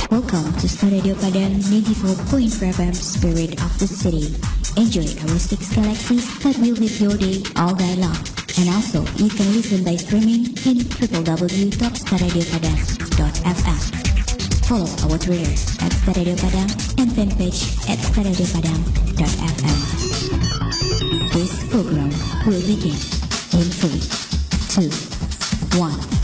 Welcome to Star Radio Padang 94.4 FM, Spirit of the City. Enjoy acoustic galaxies that will live your day all day long. And also, you can listen by streaming in www.starradiopadang.fm. Follow our Twitter at Star Radio Padang and fanpage at starradiopadang.fm. This program will begin in 3, 2, 1.